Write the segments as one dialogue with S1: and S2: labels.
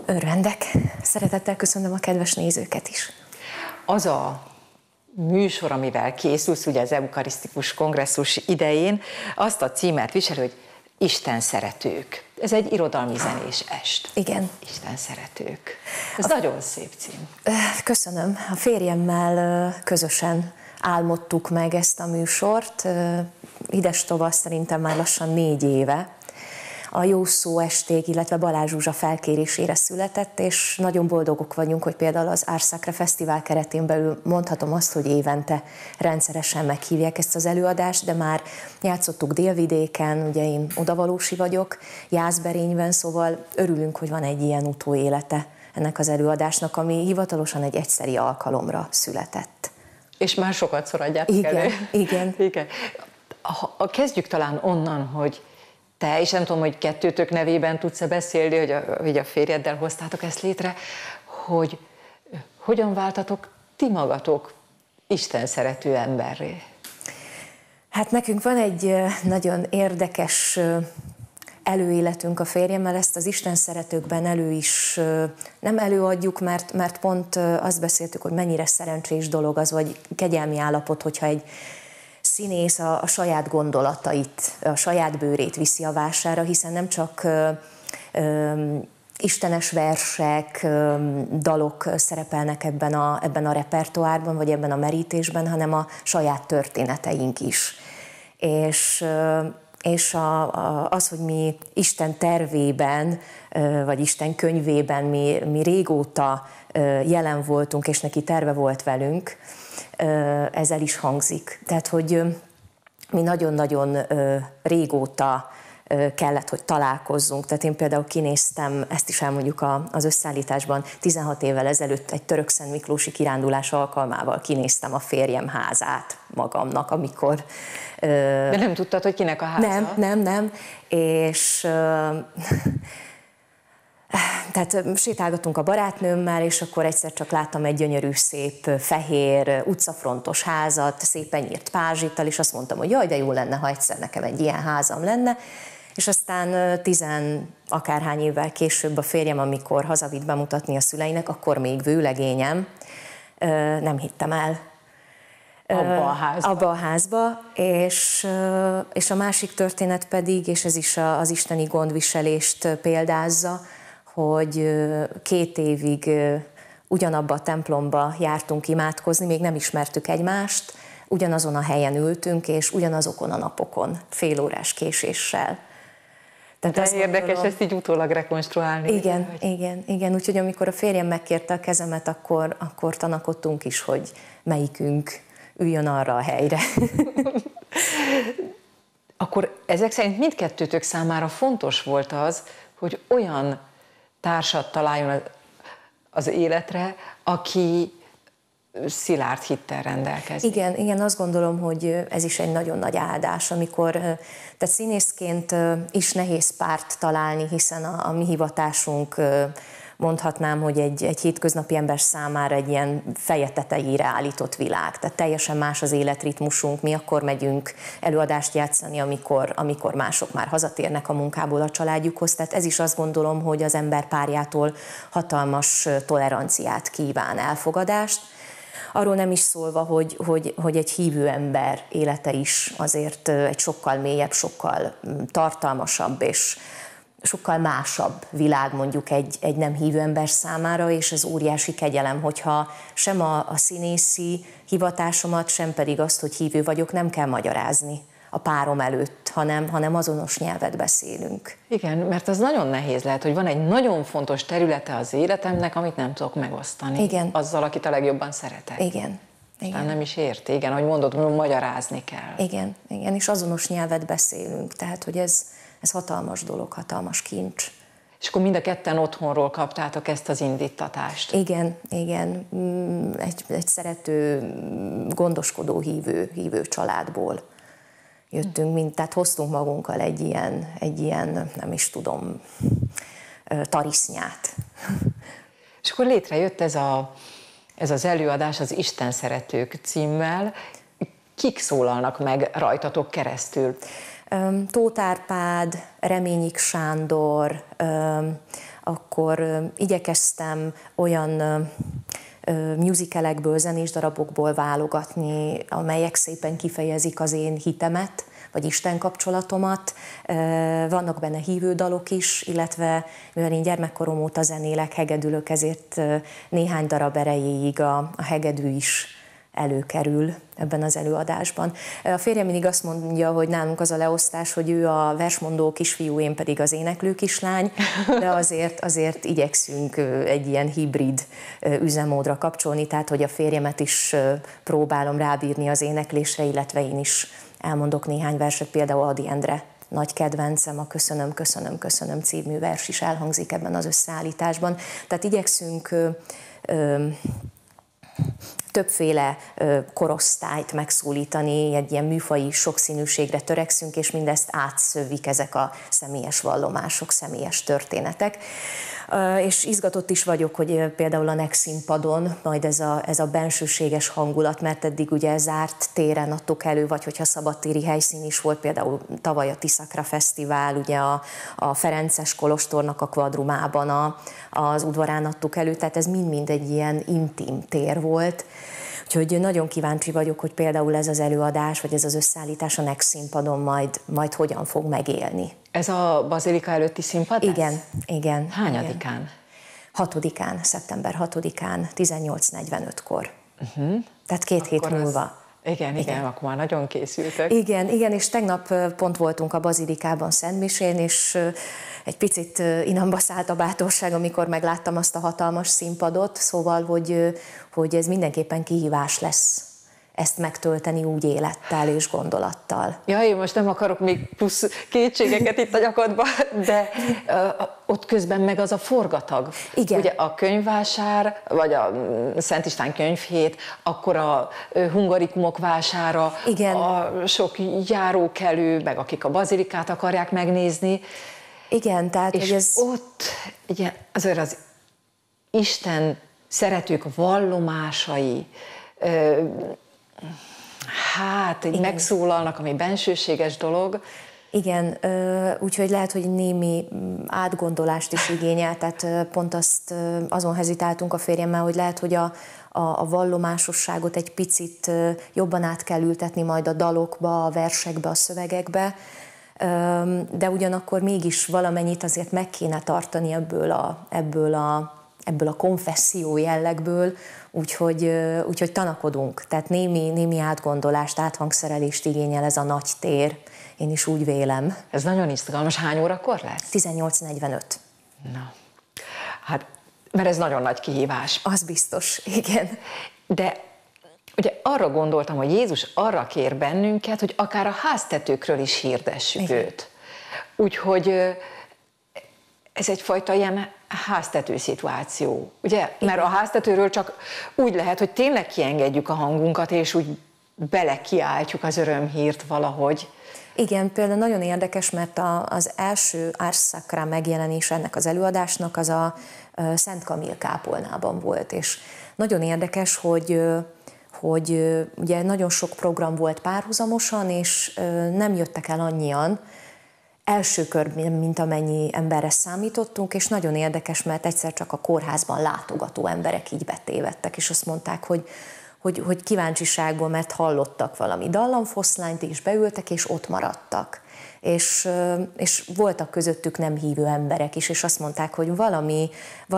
S1: Örvendek. Szeretettel köszönöm a kedves nézőket is.
S2: Az a műsor, amivel készülsz, ugye az eukarisztikus kongresszus idején, azt a címet visel, hogy Isten szeretők. Ez egy irodalmi zenés est.
S1: Igen.
S2: Isten szeretők. Ez nagyon szép cím.
S1: Köszönöm. A férjemmel közösen álmodtuk meg ezt a műsort. Idestova szerintem már lassan 4 éve. A Jó Szó Esték, illetve Balázs Zsuzsa felkérésére született, és nagyon boldogok vagyunk, hogy például az Ars Sacra Fesztivál keretén belül mondhatom azt, hogy évente rendszeresen meghívják ezt az előadást, de már játszottuk Délvidéken, ugye én odavalósi vagyok, Jászberényben, szóval örülünk, hogy van egy ilyen utóélete ennek az előadásnak, ami hivatalosan egy egyszeri alkalomra született.
S2: És már sokat adjátok elő.
S1: Igen.
S2: Kezdjük talán onnan, hogy te, és nem tudom, hogy kettőtök nevében tudsz-e beszélni, hogy a férjeddel hoztátok ezt létre, hogy hogyan váltatok ti magatok Isten szerető emberré?
S1: Hát nekünk van egy nagyon érdekes előéletünk a férjemmel, ezt az Isten szeretőkben nem előadjuk, mert pont azt beszéltük, hogy mennyire szerencsés dolog az, vagy kegyelmi állapot, hogyha egy színész a saját gondolatait, a saját bőrét viszi a vására, hiszen nem csak istenes versek, dalok szerepelnek ebben a repertoárban, vagy ebben a merítésben, hanem a saját történeteink is. És az, hogy mi Isten tervében, vagy Isten könyvében mi régóta jelen voltunk, és neki terve volt velünk, ez el is hangzik. Tehát, hogy mi nagyon-nagyon régóta kellett, hogy találkozzunk. Tehát én például kinéztem, ezt is elmondjuk az összeállításban, 16 évvel ezelőtt egy törökszent miklósi kirándulás alkalmával kinéztem a férjem házát magamnak, amikor...
S2: De nem tudtad, hogy kinek a háza?
S1: Nem. És... Tehát sétálgatunk a barátnőmmel, és akkor egyszer csak láttam egy gyönyörű, szép, fehér, utcafrontos házat, szépen nyírt pázsittal, és azt mondtam, hogy jaj, de jó lenne, ha egyszer nekem egy ilyen házam lenne. És aztán 10 akárhány évvel később a férjem, amikor hazavitt bemutatni a szüleinek, akkor még vőlegényem, nem hittem el. Abba a házba, és a másik történet pedig, és ez is az isteni gondviselést példázza, hogy 2 évig ugyanabba a templomba jártunk imádkozni, még nem ismertük egymást, ugyanazon a helyen ültünk, és ugyanazokon a napokon, félórás késéssel.
S2: Tehát érdekes ezt így utólag rekonstruálni.
S1: Igen. Úgyhogy amikor a férjem megkérte a kezemet, akkor tanakodtunk is, hogy melyikünk üljön arra a helyre.
S2: Akkor ezek szerint mindkettőtök számára fontos volt az, hogy olyan társat találjon az életre, aki szilárd hittel rendelkezik.
S1: Igen, azt gondolom, hogy ez is egy nagyon nagy áldás, amikor, tehát színészként is nehéz párt találni, hiszen a mi hivatásunk, mondhatnám, hogy egy hétköznapi ember számára egy ilyen feje tetejére állított világ. Tehát teljesen más az életritmusunk, mi akkor megyünk előadást játszani, amikor mások már hazatérnek a munkából a családjukhoz. Tehát ez is azt gondolom, hogy az ember párjától hatalmas toleranciát kíván, elfogadást. Arról nem is szólva, hogy egy hívő ember élete is azért egy sokkal mélyebb, sokkal tartalmasabb és sokkal másabb világ mondjuk egy nem hívő ember számára, és ez óriási kegyelem, hogyha sem a színészi hivatásomat, sem pedig azt, hogy hívő vagyok, nem kell magyarázni a párom előtt, hanem azonos nyelvet beszélünk.
S2: Igen, mert az nagyon nehéz lehet, hogy van egy nagyon fontos területe az életemnek, amit nem tudok megosztani.
S1: Igen.
S2: Azzal, akit a legjobban szeretek.
S1: Igen.
S2: Nem is érti, igen, ahogy mondod, magyarázni kell.
S1: Igen, és azonos nyelvet beszélünk, tehát hogy ez hatalmas dolog, hatalmas kincs.
S2: És akkor mind a ketten otthonról kaptátok ezt az indítatást.
S1: Igen. Egy szerető, gondoskodó hívő családból jöttünk, tehát hoztunk magunkkal egy ilyen, nem is tudom, tarisznyát.
S2: És akkor létrejött ez az előadás az Isten szeretők címmel. Kik szólalnak meg rajtatok keresztül?
S1: Tóth Árpád, Reményik Sándor, akkor igyekeztem olyan musicalekből, zenés darabokból válogatni, amelyek szépen kifejezik az én hitemet, vagy Isten kapcsolatomat. Vannak benne hívő dalok is, illetve mivel én gyermekkorom óta zenélek, hegedülök, ezért néhány darab erejéig a hegedű is előkerül ebben az előadásban. A férjem mindig azt mondja, hogy nálunk az a leosztás, hogy ő a versmondó kisfiú, én pedig az éneklő kislány, de azért igyekszünk egy ilyen hibrid üzemmódra kapcsolni, tehát hogy a férjemet is próbálom rábírni az éneklésre, illetve én is elmondok néhány verset, például Ady Endre nagy kedvencem, a Köszönöm, köszönöm, köszönöm című vers is elhangzik ebben az összeállításban. Tehát igyekszünk többféle korosztályt megszólítani, egy ilyen műfaji sokszínűségre törekszünk, és mindezt átszövik ezek a személyes vallomások, személyes történetek. És izgatott is vagyok, hogy például a Next színpadon majd ez a bensőséges hangulat, mert eddig ugye zárt téren adtuk elő, vagy hogyha szabadtéri helyszín is volt, például tavaly a Tiszakra Fesztivál, ugye a Ferences Kolostornak a kvadrumában az udvarán adtuk elő, tehát ez mind-mind egy ilyen intim tér volt. Úgyhogy nagyon kíváncsi vagyok, hogy például ez az előadás, vagy ez az összeállítás a Next színpadon majd hogyan fog megélni.
S2: Ez a Bazilika előtti színpad lesz?
S1: Igen.
S2: Hányadikán?
S1: 6-án, szeptember 6-án, 18:45-kor. Tehát 2 hét múlva.
S2: Igen, akkor már nagyon készültök.
S1: Igen, és tegnap pont voltunk a Bazilikában Szentmisén, és egy picit inamba szállt a bátorság, amikor megláttam azt a hatalmas színpadot, szóval, hogy ez mindenképpen kihívás lesz ezt megtölteni úgy élettel és gondolattal.
S2: Ja, én most nem akarok még plusz kétségeket itt a nyakadba, de ott közben meg az a forgatag.
S1: Igen.
S2: Ugye a könyvvásár, vagy a Szent István könyvhét, akkor a hungarikumok vására,
S1: igen.
S2: A sok járókelő, meg akik a bazilikát akarják megnézni.
S1: Igen, tehát
S2: és
S1: hogy ez...
S2: ott ugye, azért az Isten szeretők vallomásai, így megszólalnak, ami bensőséges dolog.
S1: Igen, úgyhogy lehet, hogy némi átgondolást is igényel, tehát pont azon hezitáltunk a férjemmel, hogy lehet, hogy a vallomásosságot egy picit jobban át kell ültetni majd a dalokba, a versekbe, a szövegekbe, de ugyanakkor mégis valamennyit azért meg kéne tartani ebből a konfesszió jellegből, úgyhogy tanakodunk. Tehát némi átgondolást, áthangszerelést igényel ez a nagy tér. Én is úgy vélem.
S2: Ez nagyon izgalmas. Hány órakor lesz?
S1: 18:45.
S2: Na, hát, mert ez nagyon nagy kihívás.
S1: Az biztos, igen.
S2: De ugye arra gondoltam, hogy Jézus arra kér bennünket, hogy akár a háztetőkről is hirdessük őt. Úgyhogy ez egyfajta ilyen háztető szituáció, ugye? Mert a háztetőről csak úgy lehet, hogy tényleg kiengedjük a hangunkat, és úgy belekiáltjuk az örömhírt valahogy.
S1: Igen, például nagyon érdekes, mert az első Ars Sacra megjelenés ennek az előadásnak az a Szent Kamil kápolnában volt, és nagyon érdekes, hogy ugye nagyon sok program volt párhuzamosan, és nem jöttek el annyian, első kör, mint amennyi emberre számítottunk, és nagyon érdekes, mert egyszer csak a kórházban látogató emberek így betévedtek, és azt mondták, hogy kíváncsiságból, mert hallottak valami dallamfoszlányt, és beültek, és ott maradtak. És voltak közöttük nem hívő emberek is, és azt mondták, hogy valami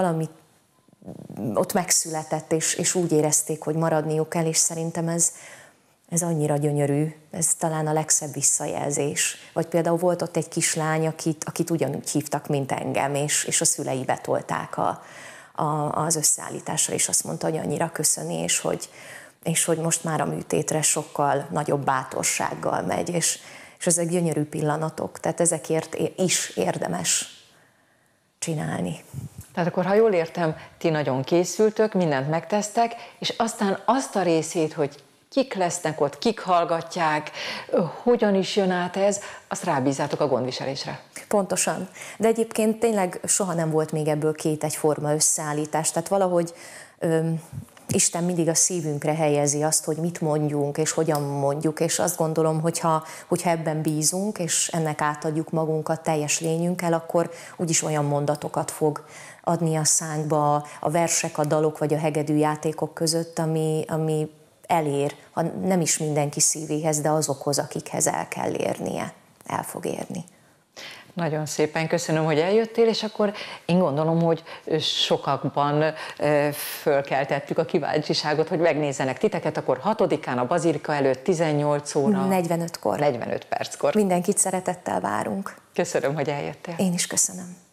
S1: ott megszületett, és úgy érezték, hogy maradniuk kell, és szerintem ez annyira gyönyörű, ez talán a legszebb visszajelzés. Vagy például volt ott egy kislány, akit ugyanúgy hívtak, mint engem, és a szülei betolták az összeállításra, és azt mondta, hogy annyira köszöni, és hogy most már a műtétre sokkal nagyobb bátorsággal megy, és ezek gyönyörű pillanatok, tehát ezekért is érdemes csinálni.
S2: Tehát akkor, ha jól értem, ti nagyon készültök, mindent megtesztek, és aztán azt a részét, hogy kik lesznek ott, kik hallgatják, hogyan is jön át ez, azt rábízátok a gondviselésre.
S1: Pontosan. De egyébként tényleg soha nem volt még ebből két egyforma összeállítás. Tehát valahogy Isten mindig a szívünkre helyezi azt, hogy mit mondjunk, és hogyan mondjuk, és azt gondolom, hogyha ebben bízunk, és ennek átadjuk magunkat teljes lényünkkel, akkor úgyis olyan mondatokat fog adni a szánkba a versek, a dalok vagy a hegedű játékok között, ami elér, ha nem is mindenki szívéhez, de azokhoz, akikhez el kell érnie, el fog érni.
S2: Nagyon szépen köszönöm, hogy eljöttél, és akkor én gondolom, hogy sokakban fölkeltettük a kíváncsiságot, hogy megnézzenek titeket, akkor 6-án a Bazilika előtt 18 óra.
S1: 45-kor.
S2: 45 perckor.
S1: Mindenkit szeretettel várunk.
S2: Köszönöm, hogy eljöttél.
S1: Én is köszönöm.